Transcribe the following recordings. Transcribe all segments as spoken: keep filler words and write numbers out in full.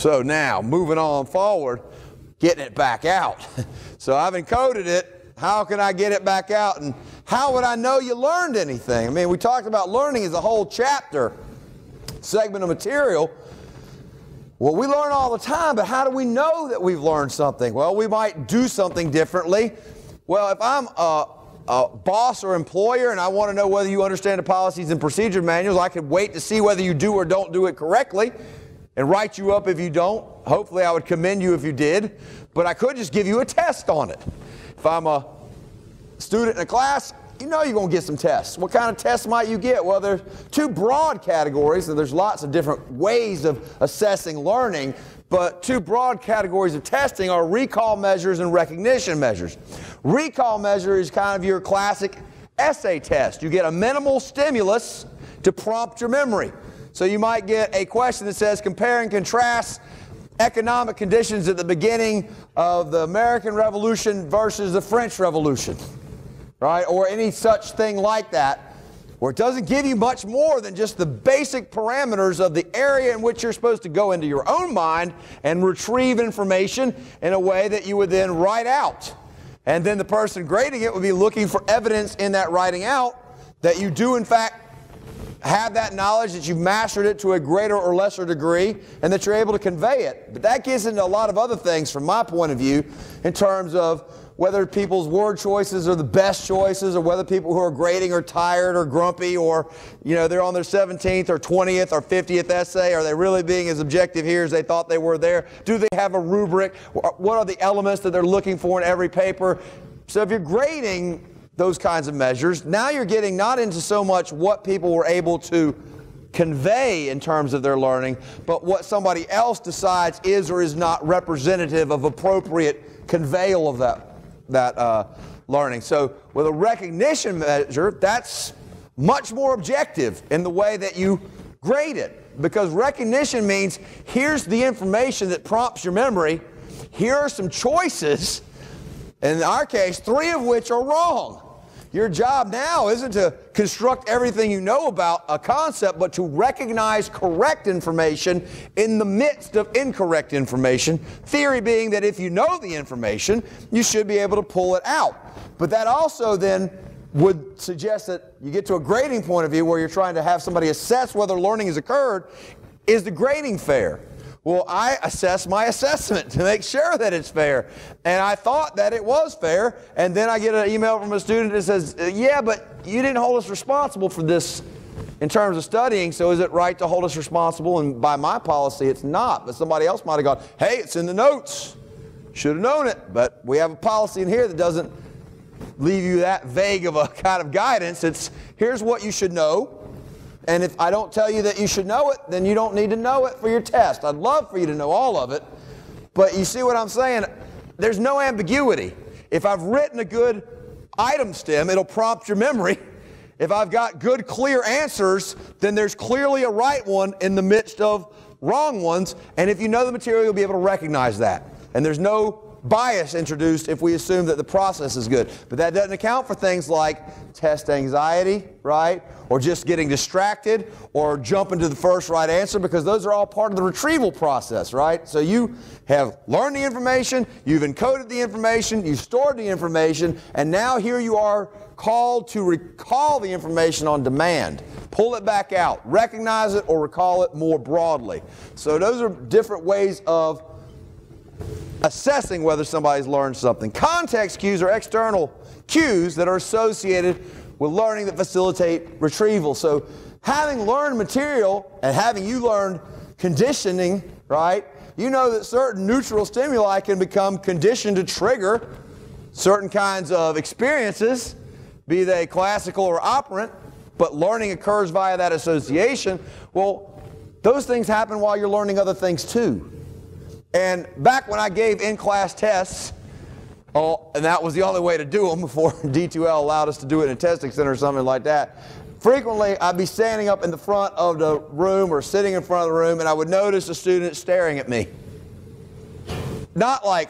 So now, moving on forward, getting it back out. So I've encoded it. How can I get it back out? And how would I know you learned anything? I mean, we talked about learning as a whole chapter, segment of material. Well, we learn all the time, but how do we know that we've learned something? Well, we might do something differently. Well, if I'm a, a boss or employer and I want to know whether you understand the policies and procedure manuals, I could wait to see whether you do or don't do it correctly and write you up if you don't. Hopefully I would commend you if you did, but I could just give you a test on it. If I'm a student in a class, you know you're going to get some tests. What kind of tests might you get? Well, there's two broad categories, and there's lots of different ways of assessing learning, but two broad categories of testing are recall measures and recognition measures. Recall measure is kind of your classic essay test. You get a minimal stimulus to prompt your memory. So you might get a question that says, compare and contrast economic conditions at the beginning of the American Revolution versus the French Revolution, right? Or any such thing like that, where it doesn't give you much more than just the basic parameters of the area in which you're supposed to go into your own mind and retrieve information in a way that you would then write out. And then the person grading it would be looking for evidence in that writing out that you do in fact have that knowledge, that you've mastered it to a greater or lesser degree, and that you're able to convey it. But that gets into a lot of other things from my point of view in terms of whether people's word choices are the best choices, or whether people who are grading are tired or grumpy, or you know they're on their seventeenth or twentieth or fiftieth essay. Are they really being as objective here as they thought they were there? Do they have a rubric? What are the elements that they're looking for in every paper? So if you're grading those kinds of measures, now you're getting not into so much what people were able to convey in terms of their learning, but what somebody else decides is or is not representative of appropriate conveyal of that, that uh, learning. So with a recognition measure, that's much more objective in the way that you grade it, because recognition means here's the information that prompts your memory, here are some choices, in our case, three of which are wrong. Your job now isn't to construct everything you know about a concept, but to recognize correct information in the midst of incorrect information. Theory being that if you know the information, you should be able to pull it out. But that also then would suggest that you get to a grading point of view where you're trying to have somebody assess whether learning has occurred. Is the grading fair? Well, I assess my assessment to make sure that it's fair. And I thought that it was fair. And then I get an email from a student that says, yeah, but you didn't hold us responsible for this in terms of studying, so is it right to hold us responsible? And by my policy, it's not. But somebody else might have gone, hey, it's in the notes. Should have known it. But we have a policy in here that doesn't leave you that vague of a kind of guidance. It's here's what you should know. And if I don't tell you that you should know it, then you don't need to know it for your test. I'd love for you to know all of it, but you see what I'm saying? There's no ambiguity. If I've written a good item stem, it'll prompt your memory. If I've got good, clear answers, then there's clearly a right one in the midst of wrong ones. And if you know the material, you'll be able to recognize that. And there's no bias introduced if we assume that the process is good. But that doesn't account for things like test anxiety, right? Or just getting distracted or jumping to the first right answer, because those are all part of the retrieval process, right? So you have learned the information, you've encoded the information, you've stored the information, and now here you are called to recall the information on demand. Pull it back out, recognize it, or recall it more broadly. So those are different ways of assessing whether somebody's learned something. Context cues are external cues that are associated with learning that facilitate retrieval. So having learned material and having you learned conditioning, right, you know that certain neutral stimuli can become conditioned to trigger certain kinds of experiences, be they classical or operant, but learning occurs via that association. Well, those things happen while you're learning other things too. And back when I gave in-class tests, oh, and that was the only way to do them before D two L allowed us to do it in a testing center or something like that, frequently I'd be standing up in the front of the room or sitting in front of the room, and I would notice a student staring at me. Not like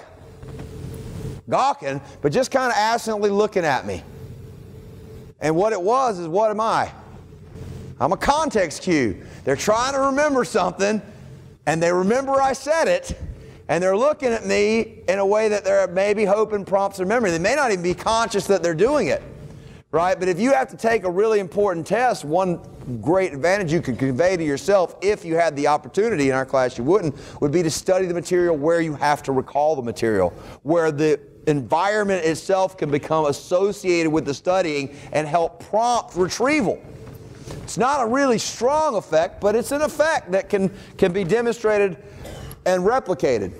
gawking, but just kind of absently looking at me. And what it was is, what am I? I'm a context cue. They're trying to remember something, and they remember I said it, and they're looking at me in a way that they're maybe hoping prompts their memory. They may not even be conscious that they're doing it, right? But if you have to take a really important test, one great advantage you could convey to yourself, if you had the opportunity, in our class you wouldn't, would be to study the material where you have to recall the material, where the environment itself can become associated with the studying and help prompt retrieval. It's not a really strong effect, but it's an effect that can, can be demonstrated and replicated,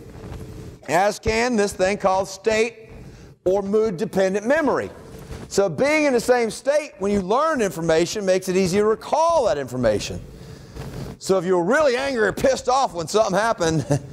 as can this thing called state or mood-dependent memory. So being in the same state when you learn information makes it easy to recall that information. So if you're really angry or pissed off when something happened, and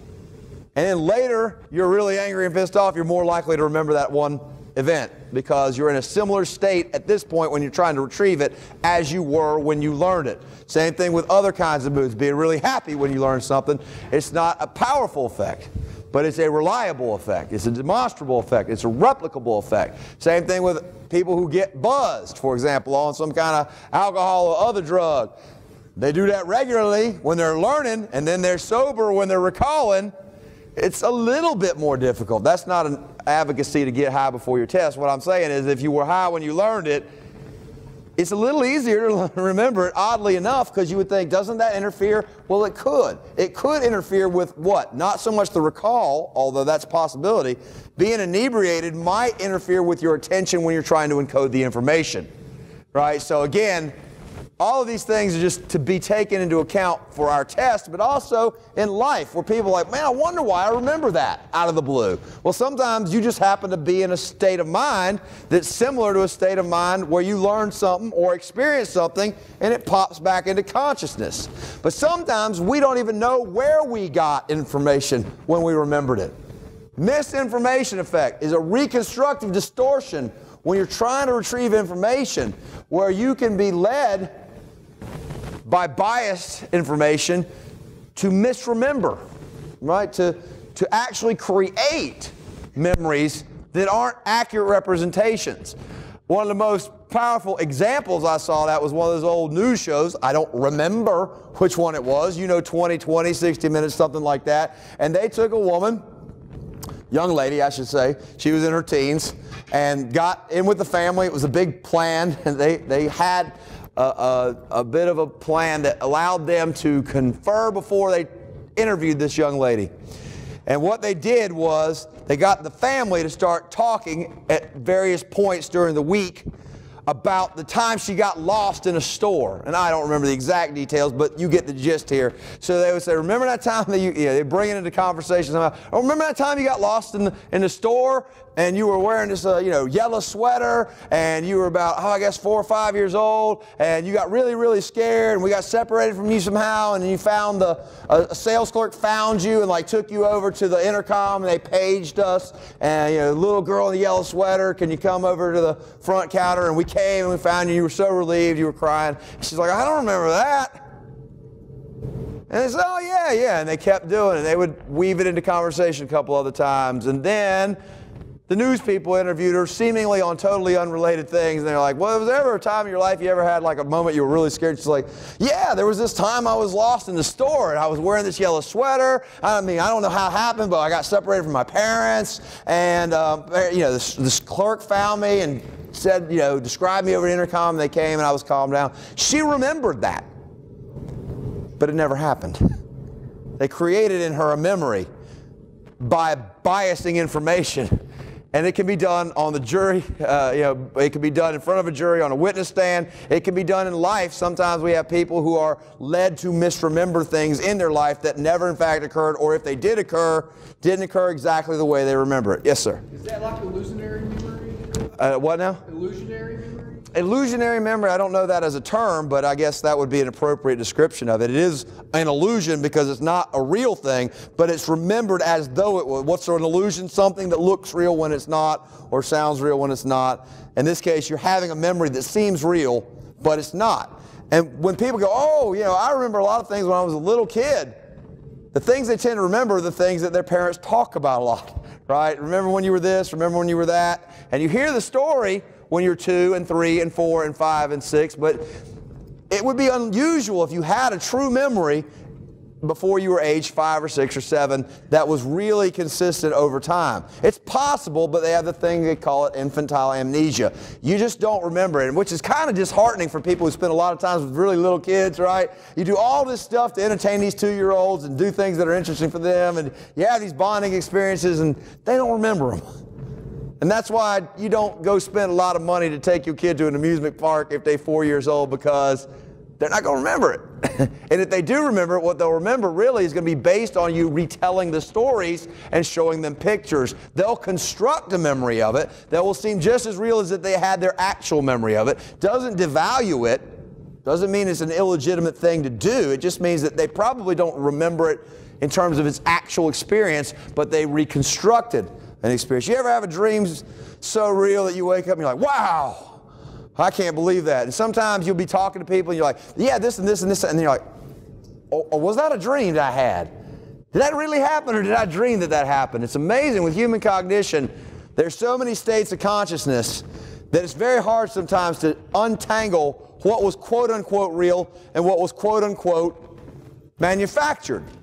then later you're really angry and pissed off, you're more likely to remember that one event because you're in a similar state at this point when you're trying to retrieve it as you were when you learned it. Same thing with other kinds of moods. Being really happy when you learn something, it's not a powerful effect, but it's a reliable effect. It's a demonstrable effect. It's a replicable effect. Same thing with people who get buzzed, for example, on some kind of alcohol or other drug. They do that regularly when they're learning, and then they're sober when they're recalling. It's a little bit more difficult. That's not an advocacy to get high before your test. What I'm saying is if you were high when you learned it, it's a little easier to remember it, oddly enough, because you would think, doesn't that interfere? Well, it could. It could interfere with what? Not so much the recall, although that's a possibility. Being inebriated might interfere with your attention when you're trying to encode the information, right? So again, all of these things are just to be taken into account for our test, but also in life where people are like, man, I wonder why I remember that out of the blue. Well, sometimes you just happen to be in a state of mind that's similar to a state of mind where you learn something or experience something and it pops back into consciousness. But sometimes we don't even know where we got information when we remembered it. Misinformation effect is a reconstructive distortion when you're trying to retrieve information where you can be led by biased information to misremember, right? To, to actually create memories that aren't accurate representations. One of the most powerful examples I saw that was one of those old news shows. I don't remember which one it was. You know, twenty twenty, sixty minutes, something like that. And they took a woman, young lady, I should say. She was in her teens and got in with the family. It was a big plan, and they, they had a, a, a bit of a plan that allowed them to confer before they interviewed this young lady. And what they did was they got the family to start talking at various points during the week about the time she got lost in a store. And I don't remember the exact details, but you get the gist here. So they would say, remember that time that you, you know, they bring it into conversations about, oh, remember that time you got lost in the, in the store and you were wearing this, uh, you know, yellow sweater and you were about, oh, I guess four or five years old and you got really, really scared and we got separated from you somehow and then you found the, a, a sales clerk found you and like took you over to the intercom and they paged us and, you know, little girl in the yellow sweater, can you come over to the front counter? And we came and we found you, you were so relieved, you were crying. She's like, I don't remember that. And they said, oh yeah, yeah, and they kept doing it. They would weave it into conversation a couple other times. And then the news people interviewed her seemingly on totally unrelated things. And they're like, well, was there ever a time in your life you ever had like a moment you were really scared? She's like, yeah, there was this time I was lost in the store and I was wearing this yellow sweater. I mean, I don't know how it happened, but I got separated from my parents. And, um, you know, this, this clerk found me and said, you know, described me over the intercom. They came and I was calmed down. She remembered that, but it never happened. They created in her a memory by biasing information. And it can be done on the jury, uh, you know, it can be done in front of a jury on a witness stand. It can be done in life. Sometimes we have people who are led to misremember things in their life that never in fact occurred, or if they did occur, didn't occur exactly the way they remember it. Yes, sir? Is that like illusionary memory? Uh, what now? Illusionary memory? Illusionary memory, I don't know that as a term, but I guess that would be an appropriate description of it. It is an illusion because it's not a real thing, but it's remembered as though it was. What's an illusion? Something that looks real when it's not, or sounds real when it's not. In this case, you're having a memory that seems real, but it's not. And when people go, oh, you know, I remember a lot of things when I was a little kid, the things they tend to remember are the things that their parents talk about a lot, right? Remember when you were this, remember when you were that. And you hear the story when you're two and three and four and five and six, but it would be unusual if you had a true memory before you were age five or six or seven that was really consistent over time. It's possible, but they have the thing they call it infantile amnesia. You just don't remember it, which is kind of disheartening for people who spend a lot of time with really little kids, right? You do all this stuff to entertain these two-year-olds and do things that are interesting for them, and you have these bonding experiences, and they don't remember them. And that's why you don't go spend a lot of money to take your kid to an amusement park if they're four years old, because they're not going to remember it. And if they do remember it, what they'll remember really is going to be based on you retelling the stories and showing them pictures. They'll construct a memory of it that will seem just as real as if they had their actual memory of it. Doesn't devalue it. Doesn't mean it's an illegitimate thing to do. It just means that they probably don't remember it in terms of its actual experience, but they reconstructed an experience. You ever have a dream so real that you wake up and you're like, wow, I can't believe that. And sometimes you'll be talking to people and you're like, yeah, this and this and this, and then you're like, oh, oh, was that a dream that I had? Did that really happen, or did I dream that that happened? It's amazing with human cognition. There's so many states of consciousness that it's very hard sometimes to untangle what was quote unquote real and what was quote unquote manufactured.